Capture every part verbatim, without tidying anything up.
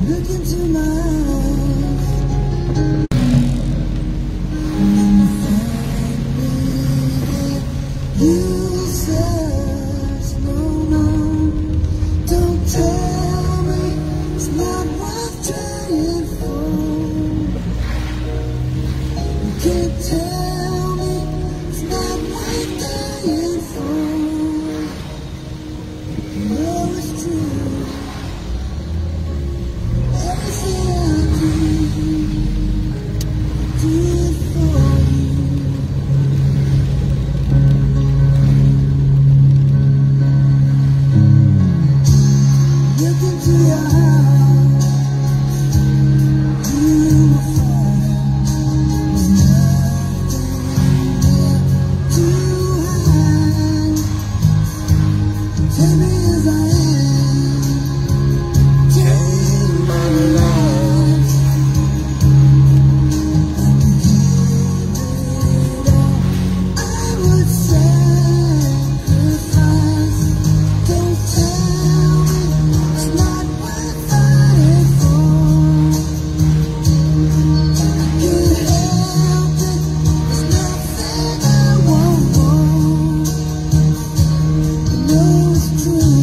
Look into my eyes. You says no, no. Don't tell me it's not worth trying for. You can't tell me it's not worth dying for. You know it's true. Everything I do, do it for you. Look into your eyes, you will find there's nothing left to hide. Take me as I am, take my life, and give it all. I would sacrifice. Don't tell me it's not worth fighting for. I can't help it, there's nothing I won't want. I know it's true.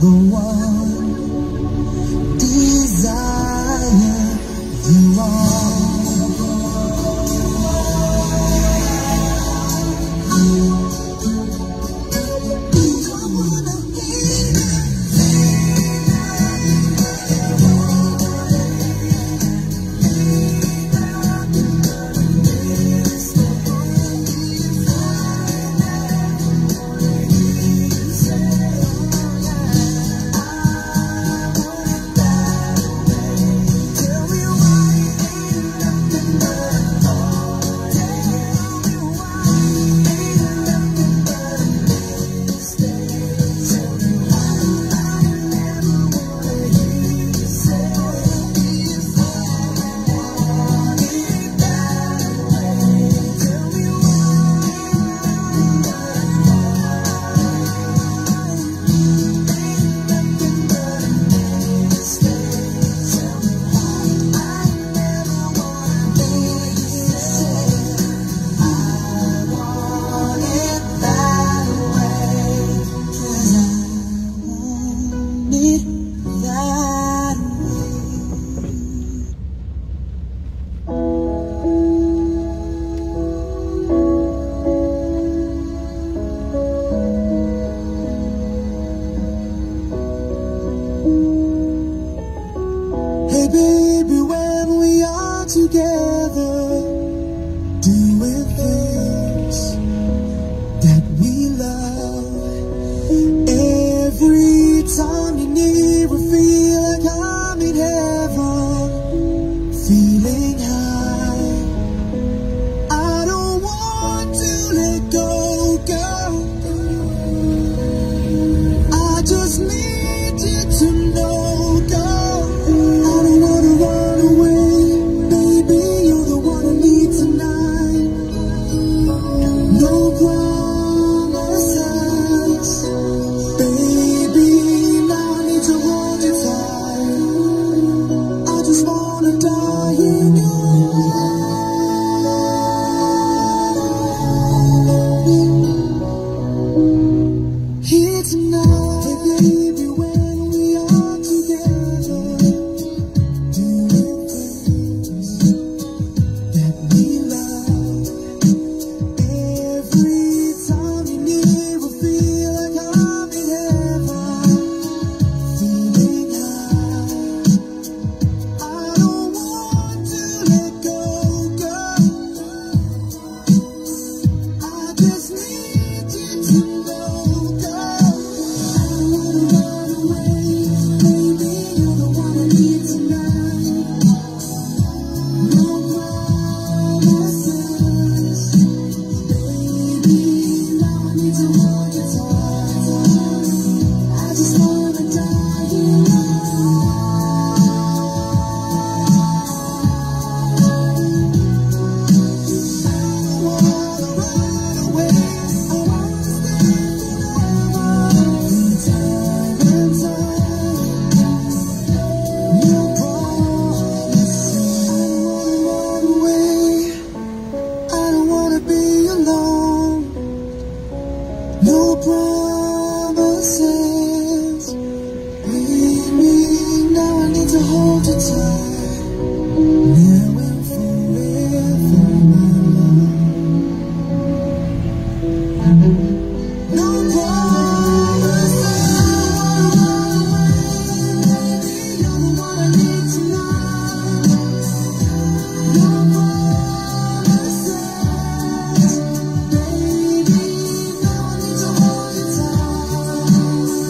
the one desire you are. Baby, when we are together, doing things that we love, every time you're near, I feel like I'm in heaven, feeling high. I don't want to let go, girl. I just need you to know, girl. No promises, leave me, now I need to hold you tight, now and forever, my love. No promises, baby, you're the one I need tonight. No promises, baby, now I need to hold you tight.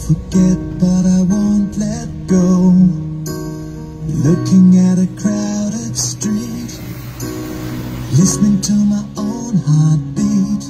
forget, but I won't let go. Looking at a crowded street, listening to my own heartbeat.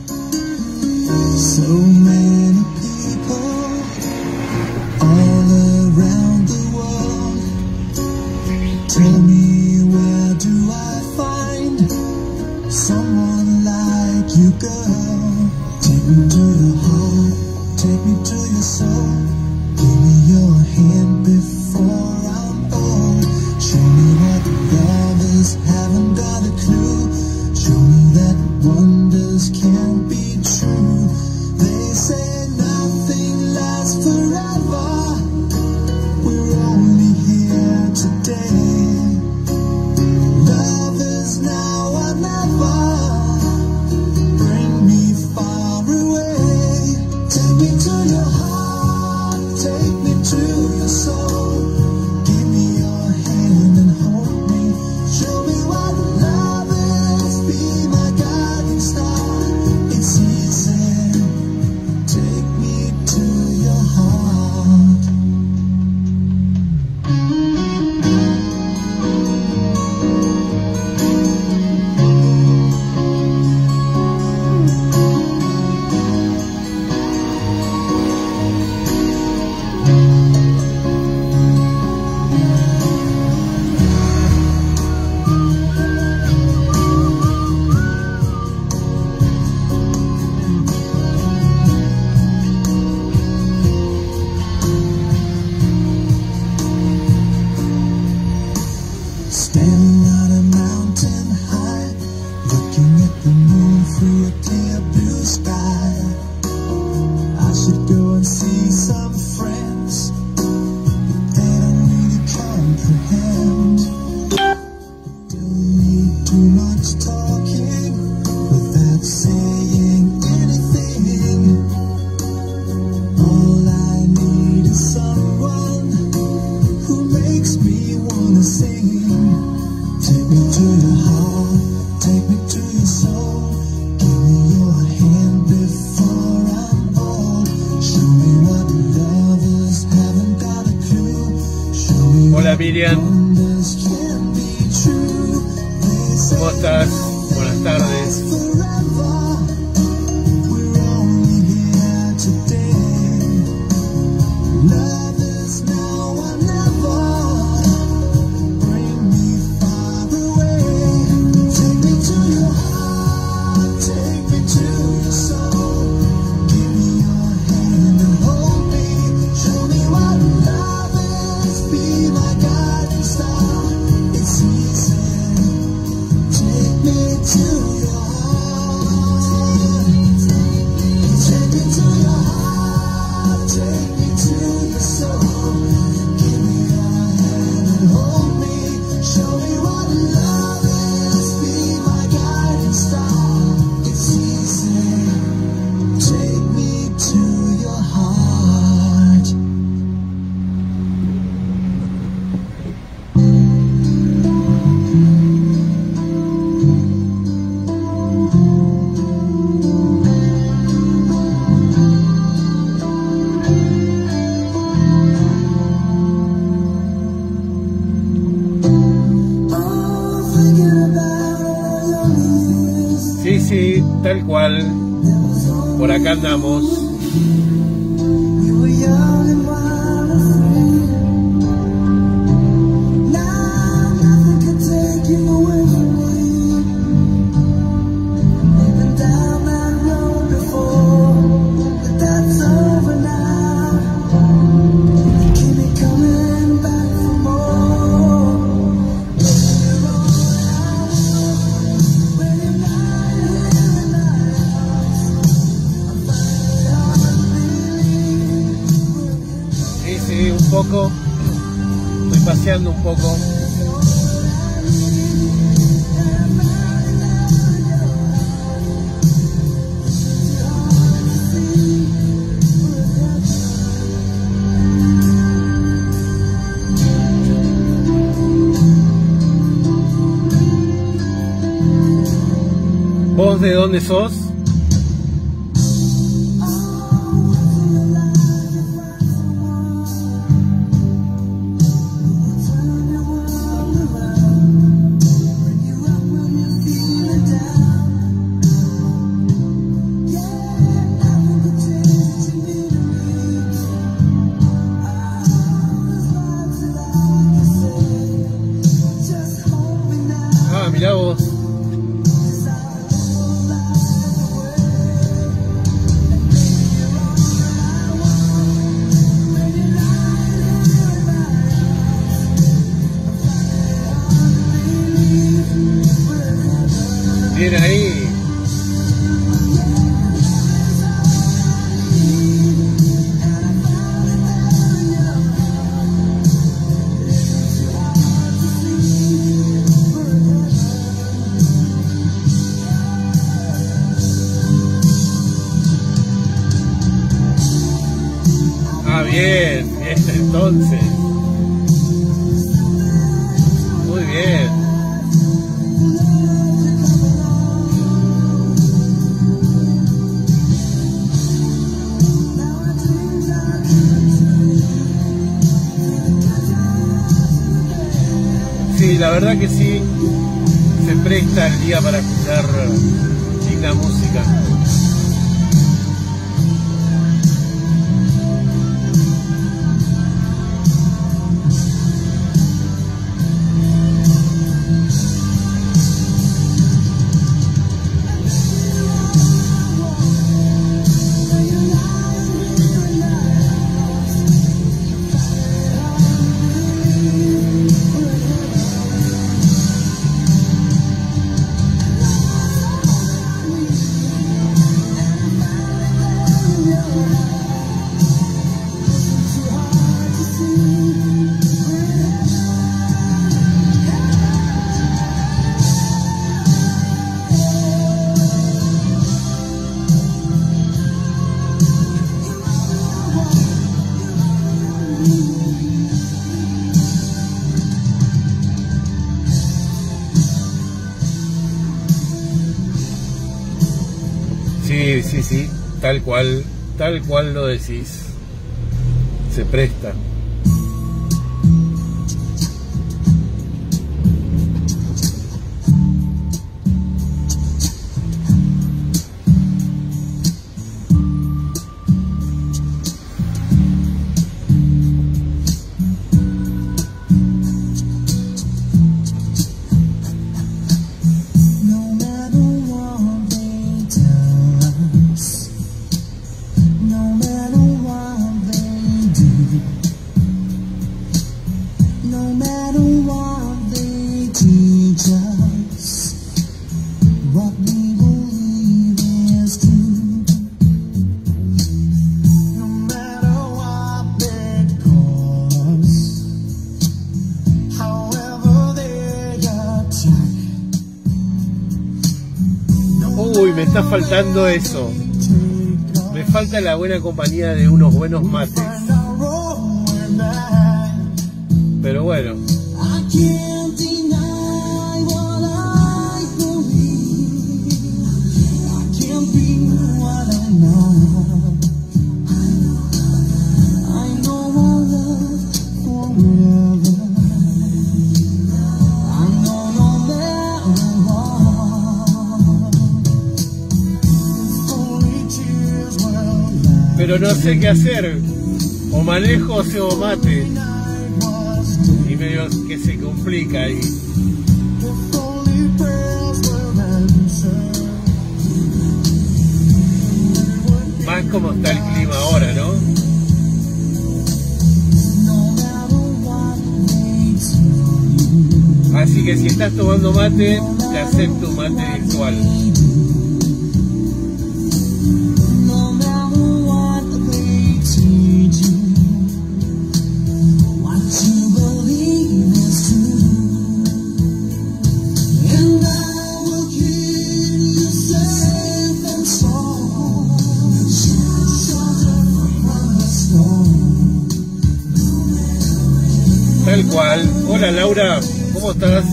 So many people all around the world. Tell me, where do I find someone like you, girl? Take me to your heart, take me to your soul. Give me your hand before I'm old. Show me what lovers haven't got a clue. Show me that wonders can't be true. They say nothing lasts forever. We're only here today. Love is now or never. Bring me far away. Take me to your heart, take me to your soul. Give me your hand and hold me. Show me what love is. Be my guiding star. It's easy. Take me to your heart. Standing on a mountain high, looking at the moon through a clear blue sky. I should go and see some friends, but they don't really comprehend. Don't need too much talking without saying anything. All I need is someone who makes me wanna sing. Take me to your heart, take me to your soul. Give me your hand before I'm old. Show me what lovers haven't got a clue. Show me Hola Miriam, wonders can be true. They say ¿cómo estás? Buenas tardes. forever. We're only here today. Love is now or never. Bring me far away. Take me to your heart, take me to your soul. Give me your hand and hold me. Show me what love is. Be my guiding star. It's easy. Take me to your heart. Take me to your heart. Take me to your soul. Give me your hand and hold me. Show me what love is. Be my guiding star. It's easy. Take me to your heart. Oh, thinking about all your years. Sí, sí, tal cual. Por acá andamos. We were young and wild and free. Now nothing can take you away from me. We've been down that road before, but that's over now. Keep me coming back for more. We're all out, when you're not here and I am. I'm finally Sí, sí, un poco. Estoy paseando un poco. ¿Vos de dónde sos? mirá vos. Bien ahí. Ah, bien, bien, entonces. Muy bien. Sí, la verdad que sí, se presta el día para escuchar linda música. Sí, sí, sí, tal cual, tal cual lo decís. Se presta. Uy, me está faltando eso. Me falta la buena compañía de unos buenos mates. Pero bueno. Pero no sé qué hacer, o manejo o cebo mate, y medio que se complica ahí. Más como está el clima ahora, ¿no? Así que si estás tomando mate, te acepto un mate virtual. Tal cual. Hola Laura, ¿cómo estás?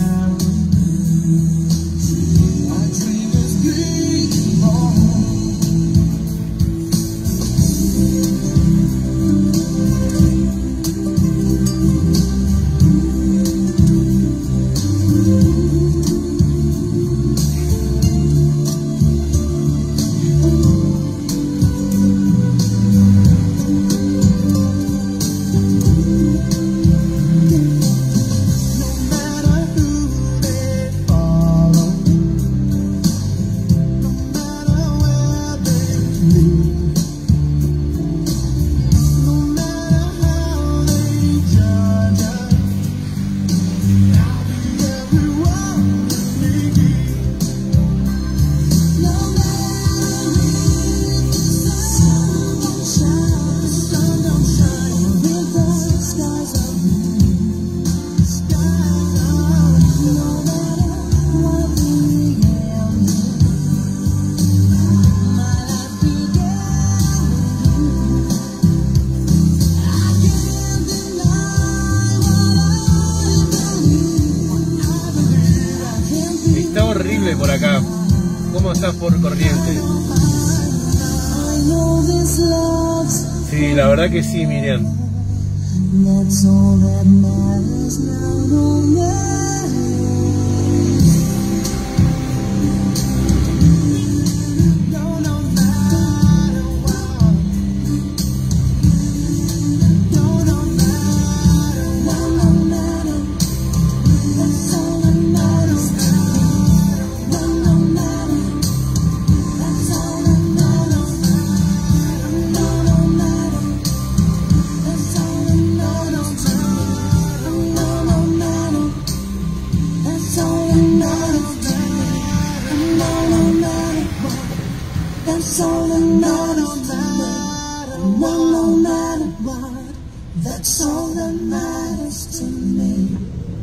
por acá. ¿Cómo estás por Corrientes? Sí, la verdad que sí, Miriam. That's all that matters, no matter what. That's all that matters to me.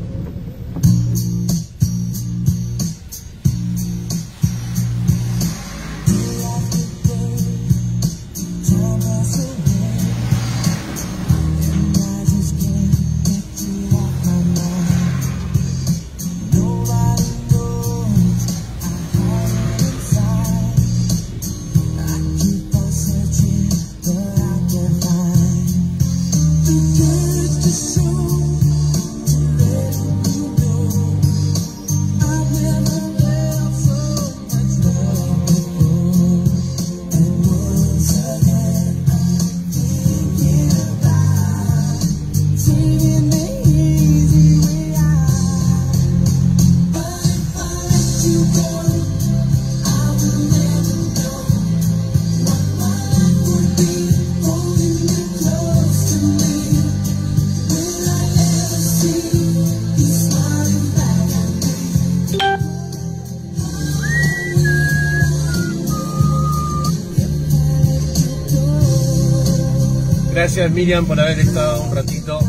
Gracias, Miriam, por haber estado un ratito.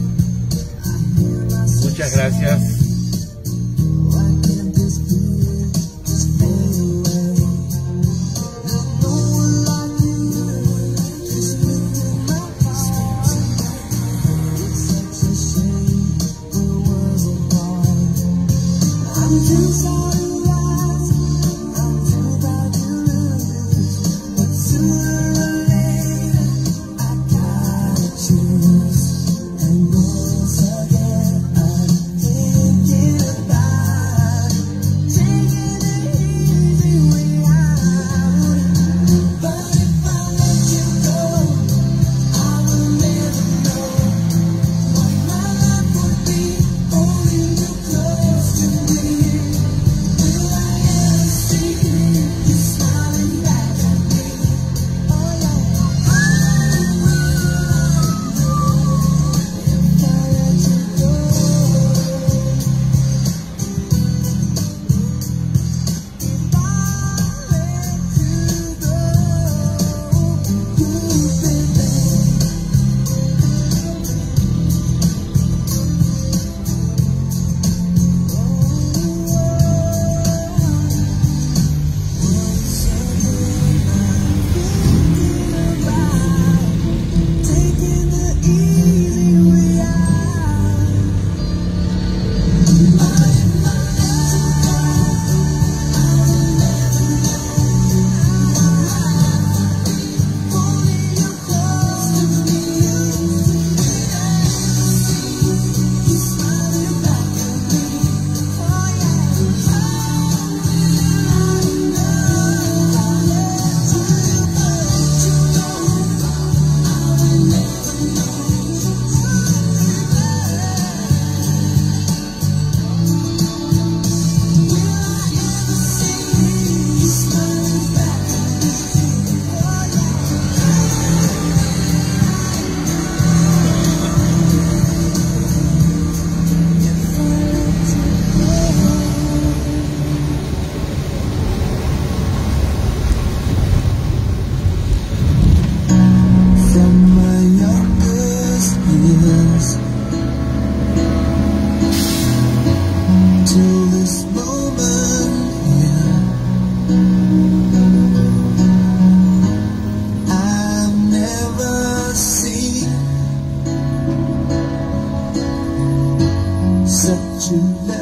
Muchas gracias. To